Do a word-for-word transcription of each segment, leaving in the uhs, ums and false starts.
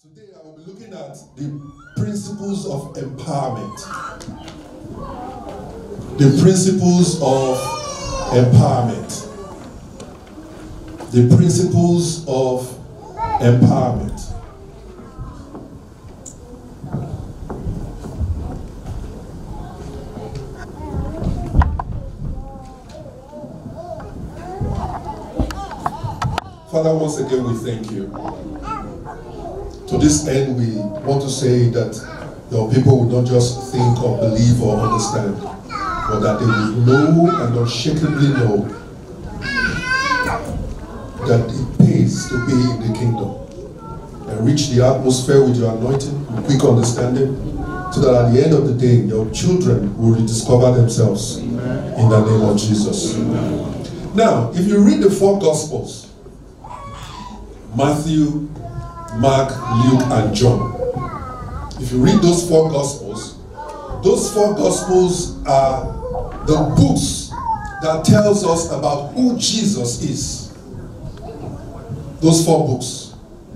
Today I will be looking at the principles of empowerment. The principles of empowerment. The principles of empowerment. Father, once again we thank you. To this end, we want to say that your people will not just think or believe or understand, but that they will know and unshakably know that it pays to be in the kingdom. And reach the atmosphere with your anointing, with quick understanding, so that at the end of the day, your children will rediscover themselves. Amen. In the name of Jesus. Amen. Now, if you read the four Gospels, Matthew, Mark, Luke, and John. If you read those four Gospels, those four Gospels are the books that tells us about who Jesus is. Those four books.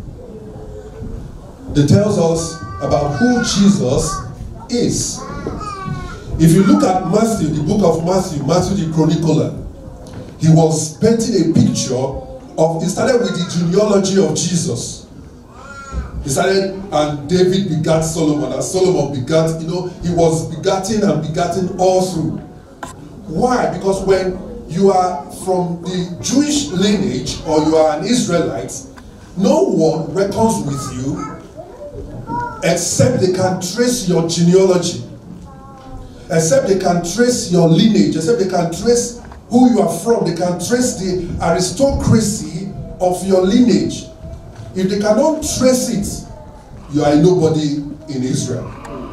They tells us about who Jesus is. If you look at Matthew, the book of Matthew, Matthew the chronicler, he was painting a picture of, he started with the genealogy of Jesus. He started, and David begat Solomon, and Solomon begat, you know, he was begatting and begatting all through. Why? Because when you are from the Jewish lineage, or you are an Israelite, no one reckons with you except they can trace your genealogy, except they can trace your lineage, except they can trace who you are from, they can trace the aristocracy of your lineage. If they cannot trace it, you are nobody in Israel.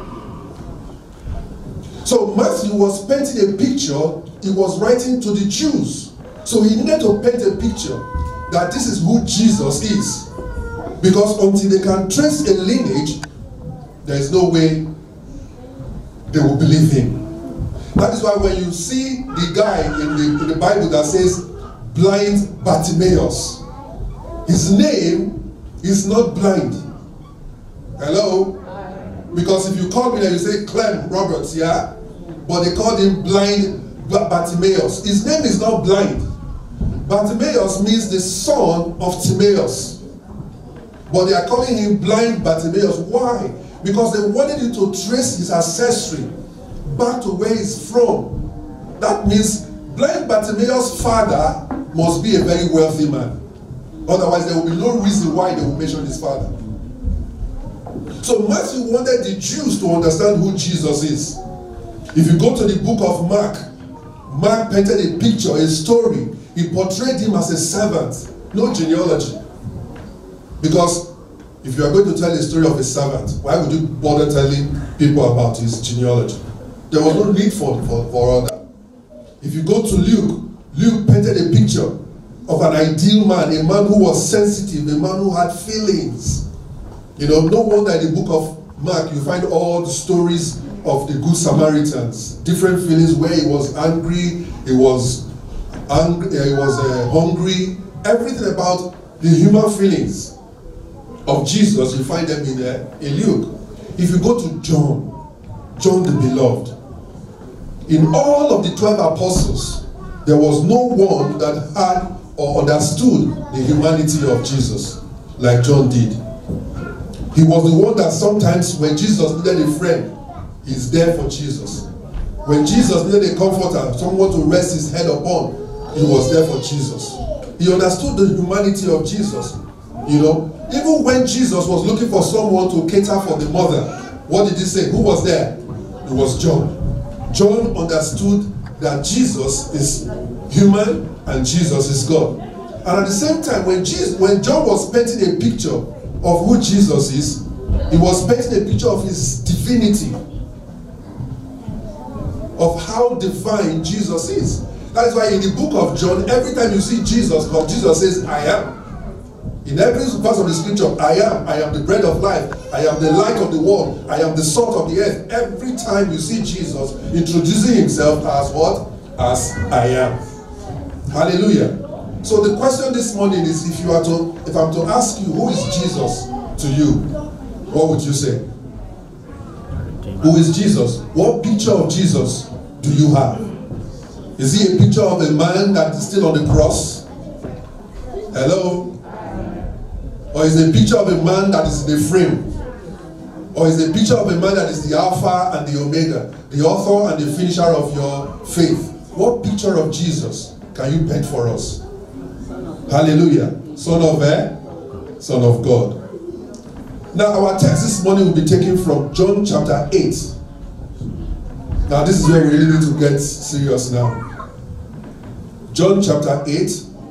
So Matthew was painting a picture, he was writing to the Jews. So he needed to paint a picture that this is who Jesus is. Because until they can trace a lineage, there is no way they will believe him. That is why when you see the guy in the, in the Bible that says blind Bartimaeus, his name is not blind. Hello? Because if you call me and you say Clem Roberts, yeah? But they called him blind Bartimaeus. His name is not blind. Bartimaeus means the son of Timaeus. But they are calling him blind Bartimaeus. Why? Because they wanted you to trace his ancestry back to where he's from. That means blind Bartimaeus' father must be a very wealthy man. Otherwise, there will be no reason why they will mention his father. So Matthew wanted the Jews to understand who Jesus is. If you go to the book of Mark, Mark painted a picture, a story. He portrayed him as a servant, no genealogy. Because if you are going to tell a story of a servant, why would you bother telling people about his genealogy? There was no need for, for, for all that. If you go to Luke, Luke painted a picture of an ideal man, a man who was sensitive, a man who had feelings. You know, no wonder in the book of Mark you find all the stories of the Good Samaritans, different feelings where he was angry, he was angry, he was uh, hungry, everything about the human feelings of Jesus, you find them in, uh, in Luke. If you go to John, John the Beloved, in all of the twelve apostles, there was no one that had or understood the humanity of Jesus like John did. He was the one that sometimes when Jesus needed a friend, he's there for Jesus. When Jesus needed a comforter, someone to rest his head upon, he was there for Jesus. He understood the humanity of Jesus. You know, even when Jesus was looking for someone to cater for the mother, what did he say? Who was there? It was John. John understood that Jesus is human and Jesus is God. And at the same time, when Jesus, when John was painting a picture of who Jesus is, he was painting a picture of his divinity, of how divine Jesus is. That is why in the book of John, every time you see Jesus, God, Jesus says, I am. In every verse of the scripture, I am. I am the bread of life. I am the light of the world. I am the salt of the earth. Every time you see Jesus introducing himself as what? As I am. Hallelujah. So the question this morning is, if you are to, if I'm to ask you, who is Jesus to you, what would you say? Who is Jesus? What picture of Jesus do you have? Is he a picture of a man that is still on the cross? Hello? Or is it a picture of a man that is in the frame? Or is it a picture of a man that is the Alpha and the Omega, the author and the finisher of your faith? What picture of Jesus can you paint for us? Hallelujah. Son of eh? Son of God. Now our text this morning will be taken from John chapter eight. Now this is where we really need to get serious now. John chapter eight,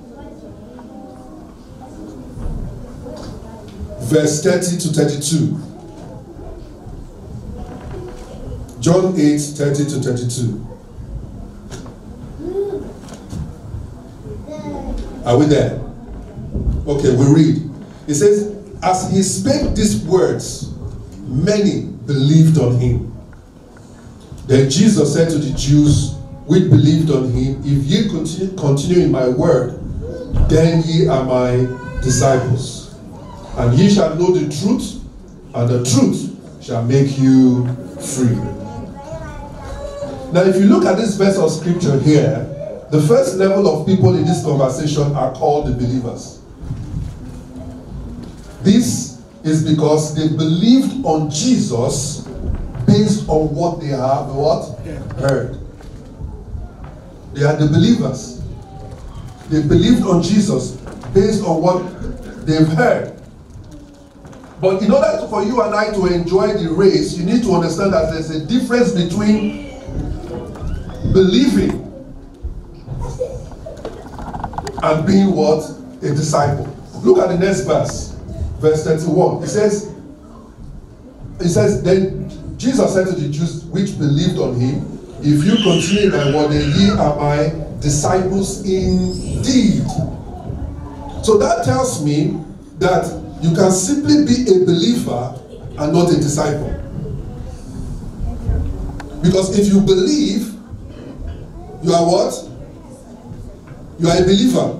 verse thirty to thirty-two. John eight, thirty to thirty-two. Are we there? Okay, we read. It says, as he spake these words, many believed on him. Then Jesus said to the Jews which believed on him, if ye continue, continue in my word, then ye are my disciples. And ye shall know the truth, and the truth shall make you free. Now if you look at this verse of scripture here, the first level of people in this conversation are called the believers. This is because they believed on Jesus based on what they have what? Heard. They are the believers. They believed on Jesus based on what they've heard. But in order for you and I to enjoy the race, you need to understand that there's a difference between believing and being what? A disciple. Look at the next verse. Verse thirty-one. It says, it says, then Jesus said to the Jews which believed on him, if you continue in my word, then ye are my disciples indeed. So that tells me that you can simply be a believer and not a disciple. Because if you believe, you are what? You are a believer.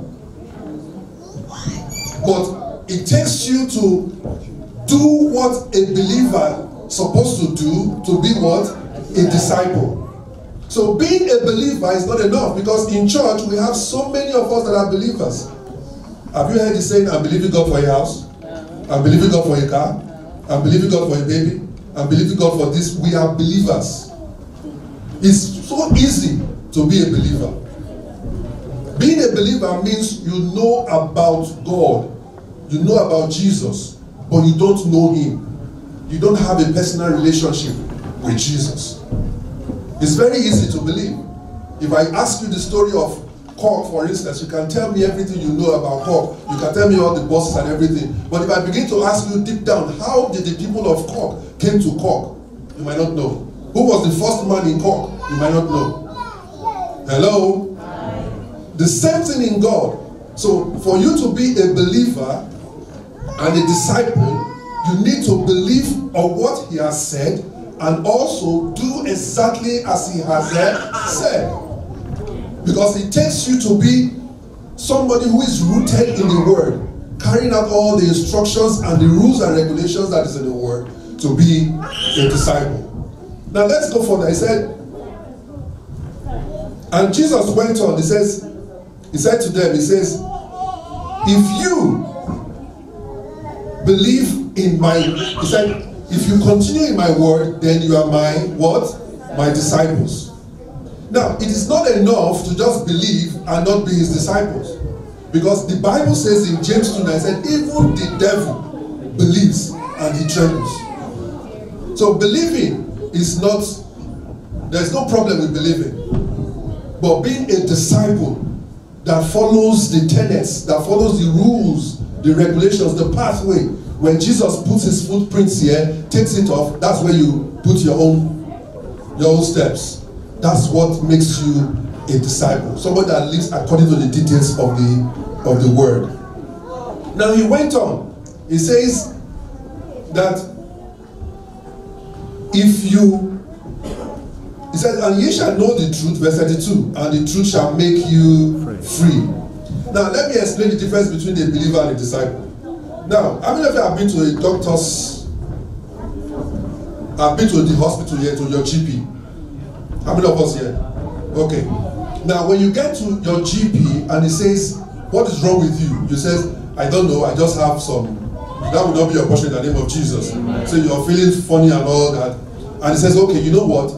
But it takes you to do what a believer is supposed to do to be what? A disciple. So being a believer is not enough, because in church we have so many of us that are believers. Have you heard the saying, I'm believing God for a house? I'm believing God for a car? I'm believing God for a baby? I'm believing God for this. We are believers. It's so easy to be a believer. Being a believer means you know about God. You know about Jesus, but you don't know him. You don't have a personal relationship with Jesus. It's very easy to believe. If I ask you the story of Cork, for instance, you can tell me everything you know about Cork. You can tell me all the bosses and everything. But if I begin to ask you deep down, how did the people of Cork came to Cork? You might not know. Who was the first man in Cork? You might not know. Hello? The same thing in God. So for you to be a believer and a disciple, you need to believe on what he has said and also do exactly as he has said. Because it takes you to be somebody who is rooted in the word, carrying out all the instructions and the rules and regulations that is in the word to be a disciple. Now let's go further. He said, and Jesus went on, he says, he said to them, he says, if you believe in my, he said, if you continue in my word, then you are my, what? My disciples. Now, it is not enough to just believe and not be his disciples. Because the Bible says in James two nine, said, even the devil believes and he trembles. So believing is not, there's no problem with believing. But being a disciple that follows the tenets, that follows the rules, the regulations, the pathway. When Jesus puts his footprints here, takes it off, that's where you put your own, your own steps. That's what makes you a disciple. Somebody that lives according to the details of the, of the word. Now he went on. He says that if you, he said, and ye shall know the truth, verse thirty-two, and the truth shall make you free. Now let me explain the difference between a believer and a disciple. Now, how many of you have been to a doctor's? I've been to the hospital here, to your G P. How many of us here? Okay. Now, when you get to your G P and he says, what is wrong with you? You say, I don't know, I just have some. That would not be your portion in the name of Jesus. So you're feeling funny and all that. And he says, okay, you know what?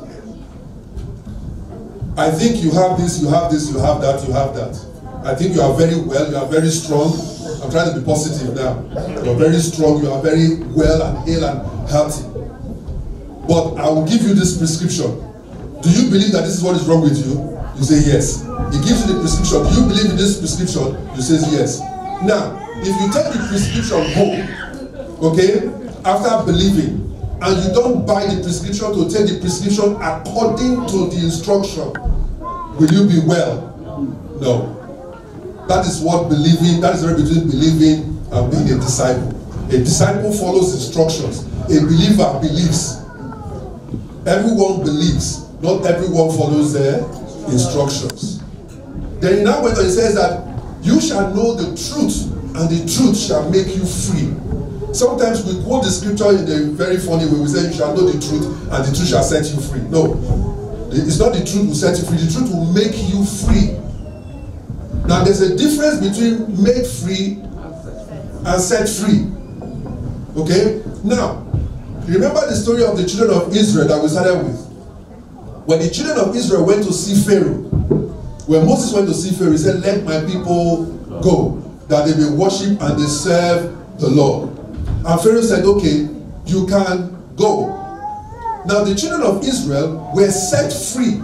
I think you have this, you have this, you have that, you have that. I think you are very well, you are very strong. I'm trying to be positive now. You're very strong, you are very well and hale and healthy. But I will give you this prescription. Do you believe that this is what is wrong with you? You say yes. He gives you the prescription. Do you believe in this prescription? You say yes. Now, if you take the prescription home, okay, after believing, and you don't buy the prescription to take the prescription according to the instruction, will you be well? No. That is what believing, that is the difference between believing and being a disciple. A disciple follows instructions. A believer believes. Everyone believes. Not everyone follows their instructions. Then he now went on, he says that you shall know the truth, and the truth shall make you free. Sometimes we quote the scripture in a very funny way. We say you shall know the truth, and the truth shall set you free. No. It's not the truth will set you free. The truth will make you free. Now there's a difference between made free and set free. Okay? Now, remember the story of the children of Israel that we started with. When the children of Israel went to see Pharaoh, when Moses went to see Pharaoh, he said, let my people go, that they may worship and they serve the Lord. And Pharaoh said, okay, you can go. Now the children of Israel were set free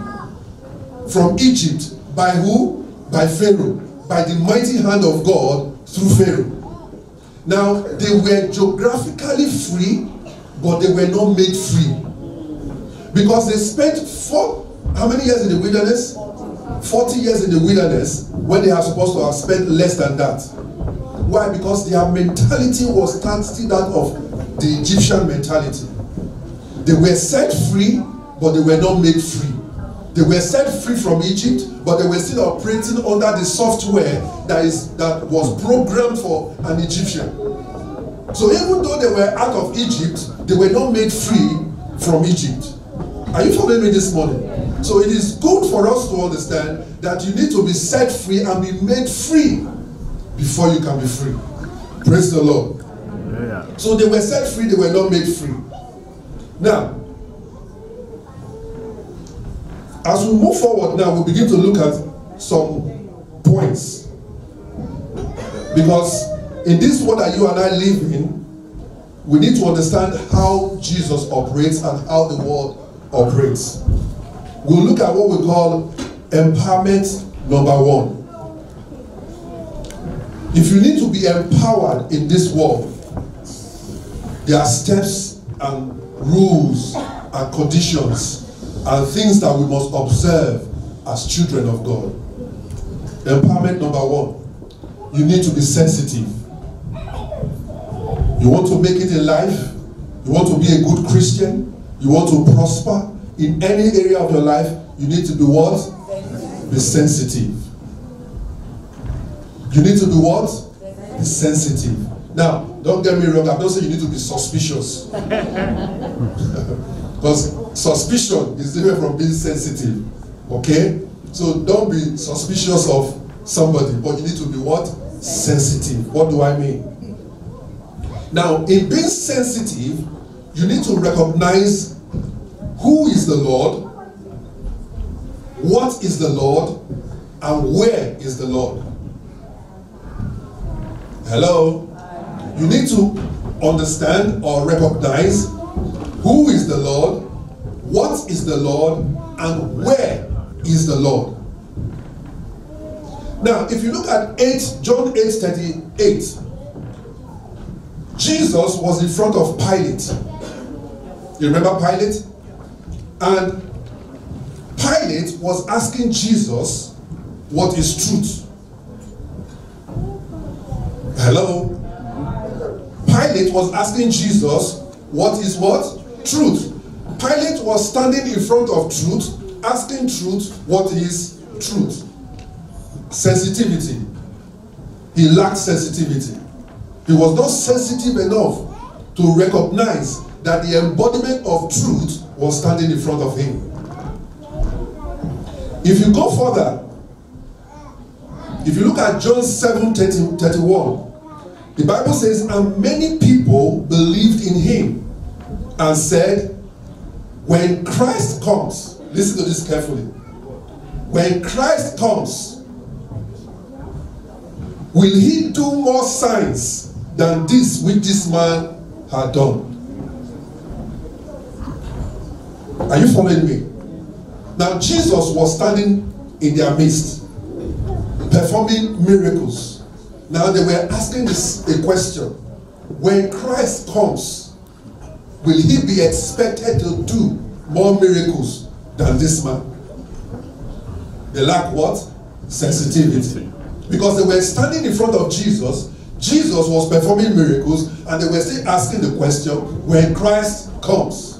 from Egypt by who? By Pharaoh, by the mighty hand of God through Pharaoh. Now, they were geographically free, but they were not made free. Because they spent four, how many years in the wilderness? forty years in the wilderness, when they are supposed to have spent less than that. Why? Because their mentality was still that of the Egyptian mentality. They were set free, but they were not made free. They were set free from Egypt, but they were still operating under the software that is that was programmed for an Egyptian. So even though they were out of Egypt, they were not made free from Egypt. Are you following me this morning? So it is good for us to understand that you need to be set free and be made free before you can be free. Praise the Lord. Yeah. So they were set free, they were not made free. Now, as we move forward now, we'll begin to look at some points. Because in this world that you and I live in, we need to understand how Jesus operates and how the world operates. We'll look at what we call empowerment number one. If you need to be empowered in this world, there are steps and rules and conditions and things that we must observe as children of God. Empowerment number one, you need to be sensitive. You want to make it in life, you want to be a good Christian, you want to prosper in any area of your life, you need to be what? Be sensitive. You need to be what? Be sensitive. Now, don't get me wrong, I'm not saying you need to be suspicious. Because suspicion is different from being sensitive. Okay? So don't be suspicious of somebody, but you need to be what? Sensitive. What do I mean? Now, in being sensitive, you need to recognize who is the Lord, what is the Lord, and where is the Lord. Hello? You need to understand or recognize who is the Lord, what is the Lord, and where is the Lord. Now, if you look at eight, John eight thirty-eight, Jesus was in front of Pilate. You remember Pilate? And Pilate was asking Jesus, what is truth? Hello? Pilate was asking Jesus, what is what? Truth. Pilate was standing in front of truth, asking truth, what is truth? Sensitivity. He lacked sensitivity. He was not sensitive enough to recognize that the embodiment of truth was standing in front of him. If you go further, if you look at John seven thirty-one, the Bible says, and many people believed in him and said, when Christ comes, listen to this carefully, when Christ comes, will he do more signs than this which this man had done? Are you following me? Now Jesus was standing in their midst, performing miracles. Now they were asking this a question. When Christ comes, will he be expected to do more miracles than this man? They lack what? Sensitivity. Because they were standing in front of Jesus. Jesus was performing miracles, and they were still asking the question, when Christ comes.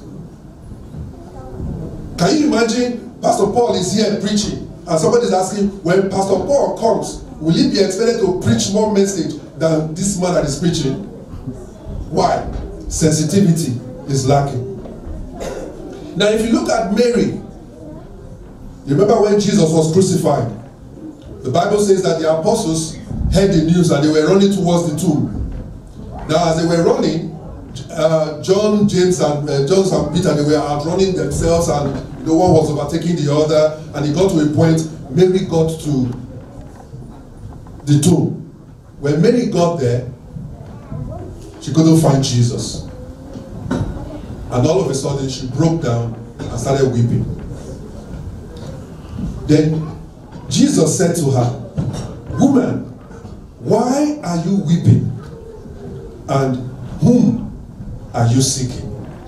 Can you imagine Pastor Paul is here preaching, and somebody is asking, when Pastor Paul comes, will he be expected to preach more message than this man that is preaching? Why? Sensitivity is lacking. Now if you look at Mary, you remember when Jesus was crucified, the Bible says that the apostles heard the news and they were running towards the tomb. Now as they were running, uh, John, James, and uh, John and Peter, they were outrunning themselves, and the one was overtaking the other, and it got to a point, Mary got to the tomb. When Mary got there, she couldn't find Jesus. And all of a sudden, she broke down and started weeping. Then Jesus said to her, woman, why are you weeping? And whom are you seeking?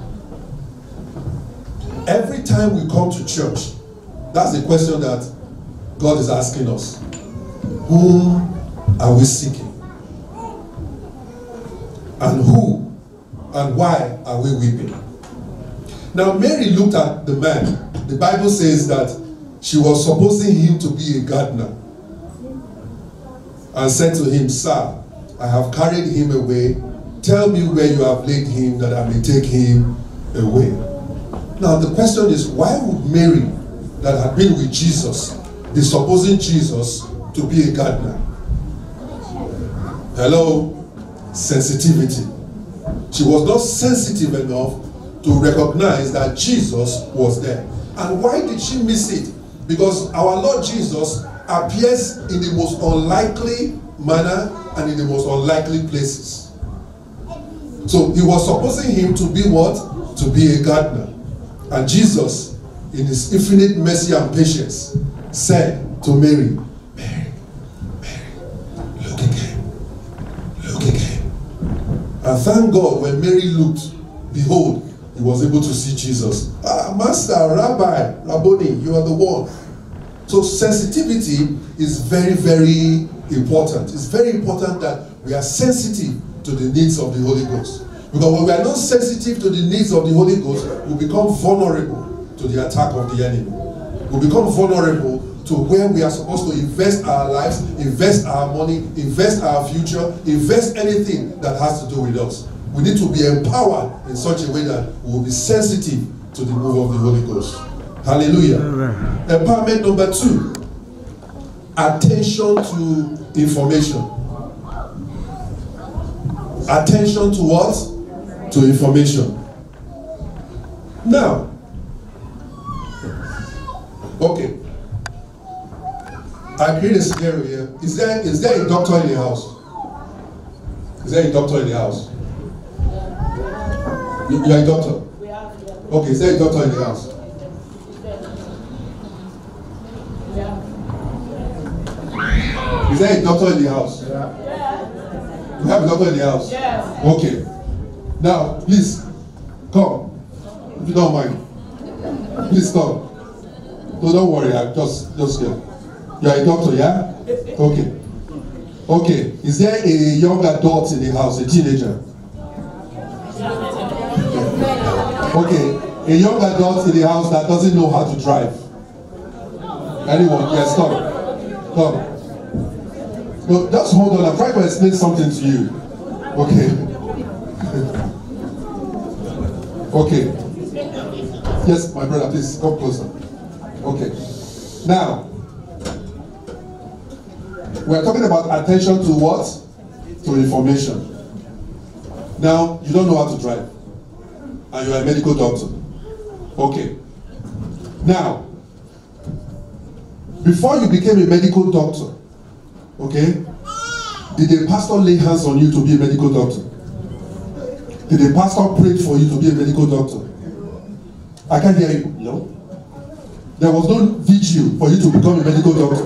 Every time we come to church, that's the question that God is asking us. Whom are we seeking? And who and why are we weeping? Now Mary looked at the man. The Bible says that she was supposing him to be a gardener, and said to him, sir, I have carried him away. Tell me where you have laid him, that I may take him away. Now the question is, why would Mary, that had been with Jesus, be supposing Jesus to be a gardener? Hello? Sensitivity. She was not sensitive enough to recognize that Jesus was there. And why did she miss it? Because our Lord Jesus appears in the most unlikely manner and in the most unlikely places. So he was supposing him to be what? To be a gardener. And Jesus, in his infinite mercy and patience, said to Mary, Mary, Mary, look again, look again. And thank God, when Mary looked, behold, he was able to see Jesus. Ah, Master, Rabbi, Rabboni, you are the one. So sensitivity is very, very important. It's very important that we are sensitive to the needs of the Holy Ghost. Because when we are not sensitive to the needs of the Holy Ghost, we become vulnerable to the attack of the enemy. We become vulnerable to where we are supposed to invest our lives, invest our money, invest our future, invest anything that has to do with us. We need to be empowered in such a way that we will be sensitive to the move of the Holy Ghost. Hallelujah. Amen. Empowerment number two. Attention to information. Attention to what? To information. Now, okay. I create a scenario here. Is there is there a doctor in the house? Is there a doctor in the house? You, you are a doctor? Okay, is there a doctor in the house? Is there a doctor in the house? Yeah. You have a doctor in the house? Yes. Okay. Now, please, come. If you don't mind. Please come. No, don't worry. I'm just, just here. You are a doctor, yeah? Okay. Okay. Is there a young adult in the house, a teenager? Okay. A young adult in the house that doesn't know how to drive? Anyone? Yes, come. Come. No, just hold on. I'm trying to explain something to you. Okay. Okay. Yes, my brother, please come closer. Okay. Now, we are talking about attention to what? To information. Now, you don't know how to drive, and you are a medical doctor. Okay. Now, before you became a medical doctor, okay, did the pastor lay hands on you to be a medical doctor? Did the pastor pray for you to be a medical doctor? I can't hear you. No. There was no vigil for you to become a medical doctor.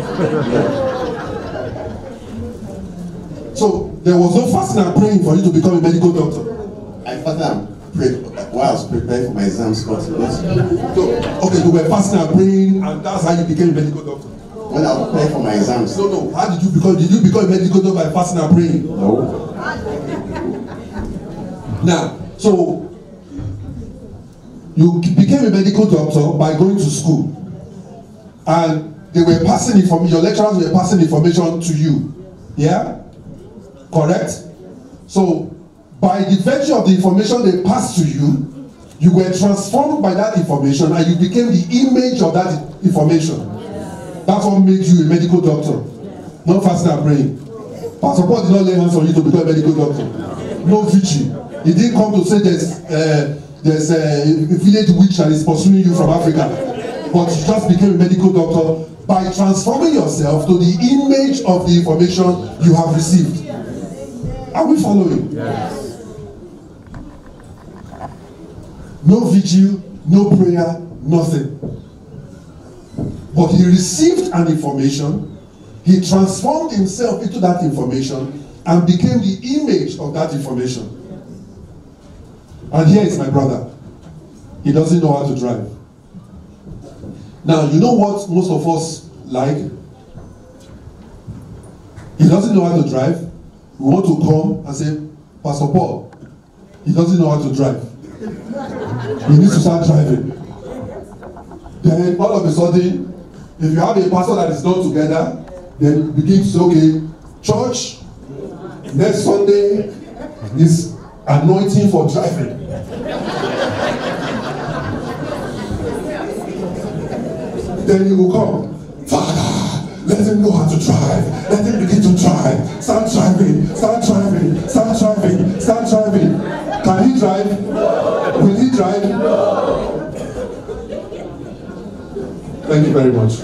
So there was no fasting and praying for you to become a medical doctor. I fasted and prayed while I was preparing for my exams. But so, okay, you were fasting and praying, and that's how you became a medical doctor. When I was preparing for my exams. No, no. How did you become? Did you become a medical doctor by fasting and praying? No. Now, so you became a medical doctor by going to school, and they were passing information. Your lecturers were passing information to you. Yeah, correct. So, by the virtue of the information they passed to you, you were transformed by that information, and you became the image of that information. That's what made you a medical doctor. Not fasting and praying. Pastor Paul did not lay hands on you to become a medical doctor. No vigil. He didn't come to say there's uh, there's a village witch that is pursuing you from Africa, but you just became a medical doctor by transforming yourself to the image of the information you have received. Are we following? Yes. No vigil, no prayer, nothing. But he received an information, he transformed himself into that information, and became the image of that information. And here is my brother. He doesn't know how to drive. Now, you know what most of us like? He doesn't know how to drive. We want to come and say, Pastor Paul, he doesn't know how to drive. He needs to start driving. Then all of a sudden, if you have a pastor that is not together, then begin to say, okay, church, next Sunday is anointing for driving. Then he will come, Father, let him know how to drive. Let him begin to drive. Start driving, start driving, start driving, start driving. Can he drive? No. Will he drive? No. Thank you very much.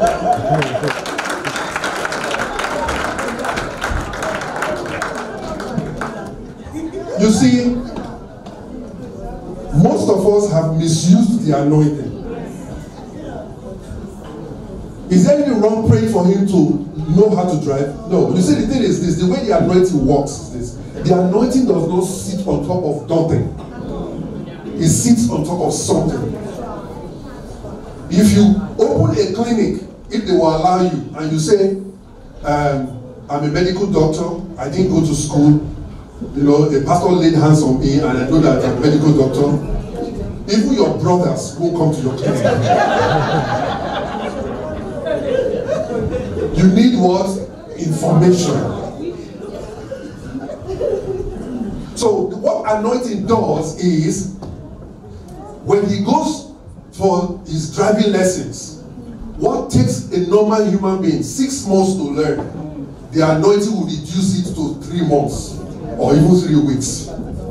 You see, most of us have misused the anointing. Is there any wrong praying for him to know how to drive? No. You see, the thing is this, the way the anointing works is this. The anointing does not sit on top of nothing. It sits on top of something. If you open a clinic, if they will allow you, and you say, um, I'm a medical doctor, I didn't go to school, you know, the pastor laid hands on me, and I know that I'm a medical doctor, even your brothers won't come to your clinic. You need what? Information. So what anointing does is, when he goes for his driving lessons, what takes a normal human being six months to learn, the anointing will reduce it to three months or even three weeks.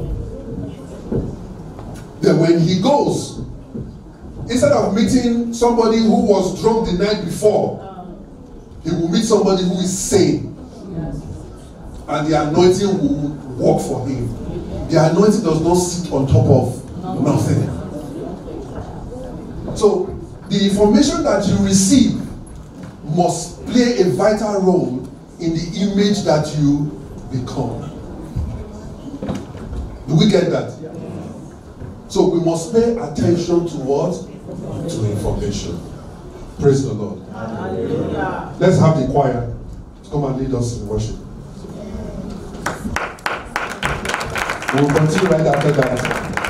Then when he goes, instead of meeting somebody who was drunk the night before, he will meet somebody who is sane, and the anointing will work for him. The anointing does not sit on top of nothing. So the information that you receive must play a vital role in the image that you become. Do we get that? So we must pay attention to what? To information. Praise the Lord. Hallelujah. Let's have the choir to come and lead us in worship. We'll continue right after that.